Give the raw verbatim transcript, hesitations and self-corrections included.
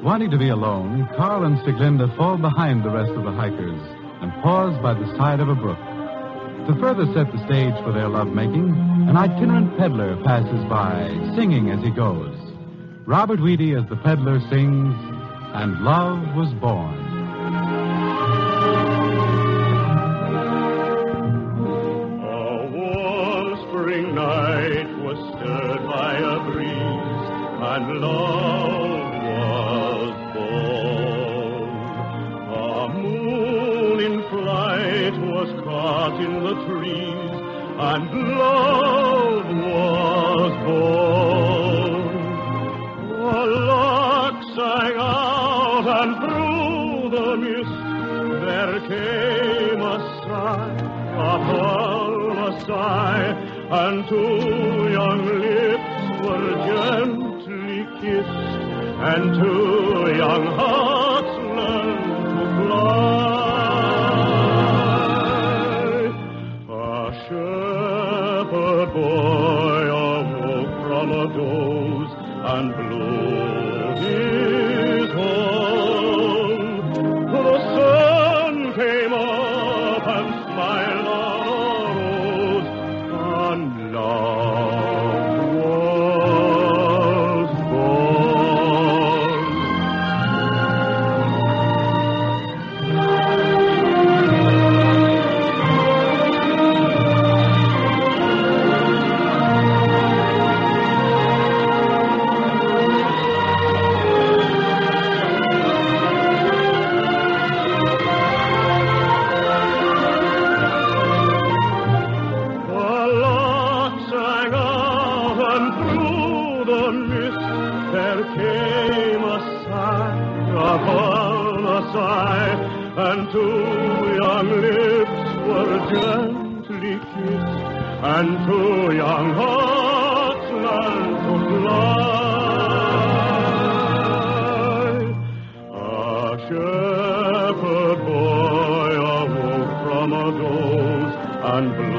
Wanting to be alone, Carl and Stiglinda fall behind the rest of the hikers and pause by the side of a brook. To further set the stage for their lovemaking, an itinerant peddler passes by, singing as he goes. Robert Weede as the peddler sings, "And Love Was Born." A warm spring night was stirred by a breeze, and love was born. A moon in flight was caught in the trees, and love was born. A lark sang out, and through the mist there came a sigh, upon a sigh, and two young lips were gently kissed, and two young hearts learned to fly. A shepherd boy awoke from a doze and blew his horn. The sun came up and smiled on a rose, and love was born. There came a sigh upon a sigh, and two young lips were gently kissed, and two young hearts learned to fly. A shepherd boy awoke from a doze and blew